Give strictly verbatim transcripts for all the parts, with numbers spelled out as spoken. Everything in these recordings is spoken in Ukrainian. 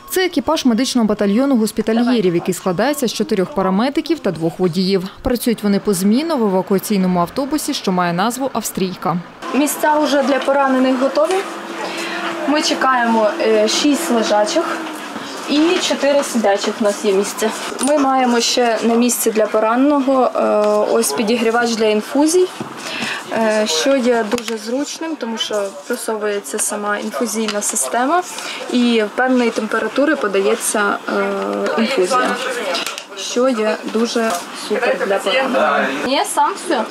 Це екіпаж медичного батальйону госпітальєрів, який складається з чотирьох парамедиків та двох водіїв. Працюють вони позмінно в евакуаційному автобусі, що має назву «Австрійка». Місця вже для поранених готові. Ми чекаємо шість лежачих і чотири сидячих у нас є місця. Ми маємо ще на місці для пораненого ось підігрівач для інфузій, що є дуже зручним, тому що просовується сама інфузійна система і певної температури подається інфузія, що є дуже супер для пораненого. Ні, сам все.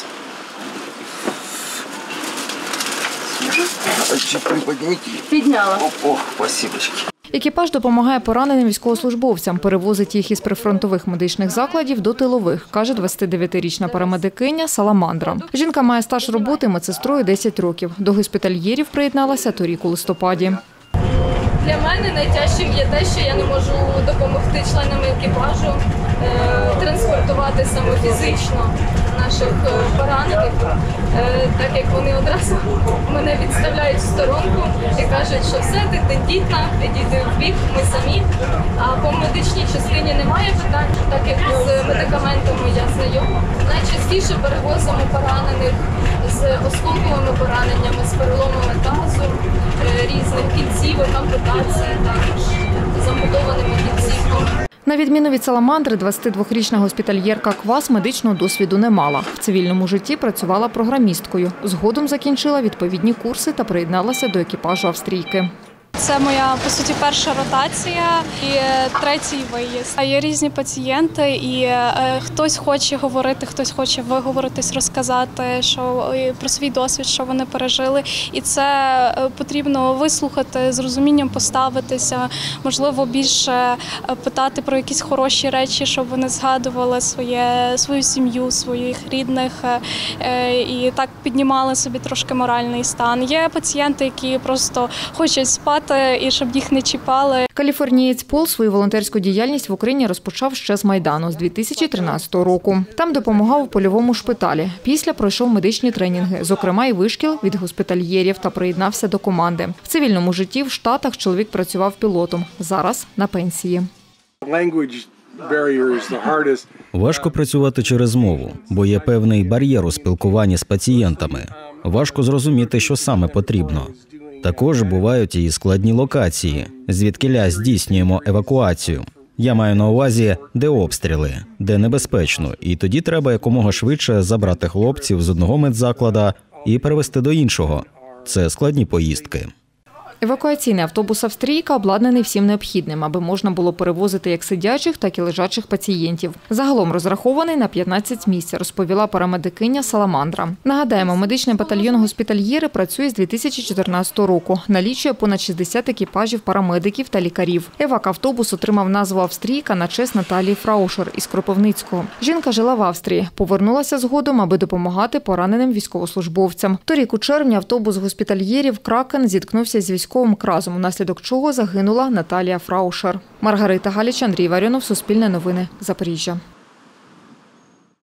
Підняла. О, спасибочки. Екіпаж допомагає пораненим військовослужбовцям, перевозить їх із прифронтових медичних закладів до тилових, каже двадцятидевятирічна парамедикиня Саламандра. Жінка має стаж роботи медсестрою десять років. До госпітальєрів приєдналася торік у листопаді. Для мене найтяжчим є те, що я не можу допомогти членам екіпажу транспортувати саме фізично наших поранених, так як вони одразу мене відставляють в сторонку і кажуть, що все, ти тендітна, підійди в бік, ми самі. А по медичній частині немає питань, так як з медикаментами я знайома. Найчастіше перевозимо поранених з осколковими пораненнями, з переломами тазу, різних кінцівок, ампутації, також з ампутованими кінцівками. На відміну від Саламандри, двадцятидвохрічна госпітальєрка Квас медичного досвіду не мала. В цивільному житті працювала програмісткою. Згодом закінчила відповідні курси та приєдналася до екіпажу Австрійки. Це моя, по суті, перша ротація і третій виїзд. Є різні пацієнти, і хтось хоче говорити, хтось хоче виговоритись, розказати що, про свій досвід, що вони пережили. І це потрібно вислухати, з розумінням поставитися, можливо, більше питати про якісь хороші речі, щоб вони згадували своє, свою сім'ю, своїх рідних і так піднімали собі трошки моральний стан. Є пацієнти, які просто хочуть спати, і щоб їх не чіпали. Каліфорнієць Пол свою волонтерську діяльність в Україні розпочав ще з Майдану, з дві тисячі тринадцятого року. Там допомагав у польовому шпиталі. Після пройшов медичні тренінги, зокрема і вишкіл від госпітальєрів, та приєднався до команди. В цивільному житті в Штатах чоловік працював пілотом. Зараз на пенсії. Важко працювати через мову, бо є певний бар'єр у спілкуванні з пацієнтами. Важко зрозуміти, що саме потрібно. Також бувають і складні локації, звідкіля здійснюємо евакуацію. Я маю на увазі, де обстріли, де небезпечно, і тоді треба якомога швидше забрати хлопців з одного медзаклада і перевезти до іншого. Це складні поїздки. Евакуаційний автобус «Австрійка» обладнаний всім необхідним, аби можна було перевозити як сидячих, так і лежачих пацієнтів. Загалом розрахований на п'ятнадцять місць, розповіла парамедикиня Саламандра. Нагадаємо, медичний батальйон госпітальєри працює з дві тисячі чотирнадцятого року. Налічує понад шістдесят екіпажів парамедиків та лікарів. Евак-автобус отримав назву «Австрійка» на честь Наталії Фраушер із Кропивницького. Жінка жила в Австрії. Повернулася згодом, аби допомагати пораненим військовослужбовцям. Торік у червні автобус госпітальєрів «Кракен» зіткнувся з військовим кразом, внаслідок чого загинула Наталія Фраушер. Маргарита Галіч, Андрій Варіонов, Суспільне новини, Запоріжжя.